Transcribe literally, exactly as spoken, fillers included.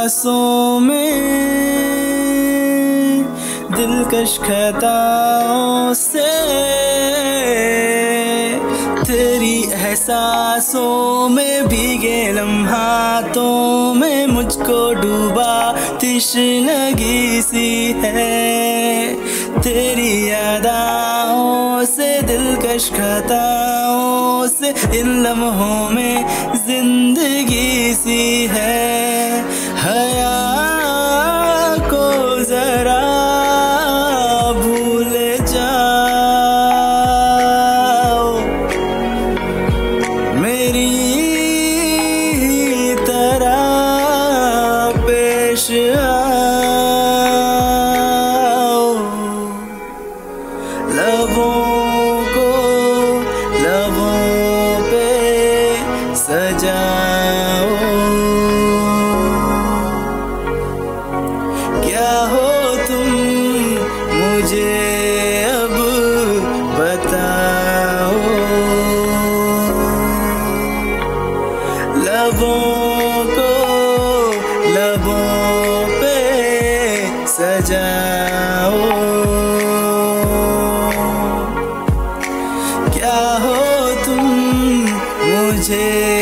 सांसों में दिलकश खताओं से तेरी एहसासों में भीगे लम्हातों में मुझको डूबा तश्नगी सी है। तेरी यादाओं से दिलकश खताओं से इन लम्हों में जिंदगी सी है। हया को जरा भूल जाओ, मेरी तरह पेश आओ। लबों को लबों पे सजाओ। क्या हो तुम मुझे अब बताओ। लबों को लबों पे सजाओ। क्या हो तुम मुझे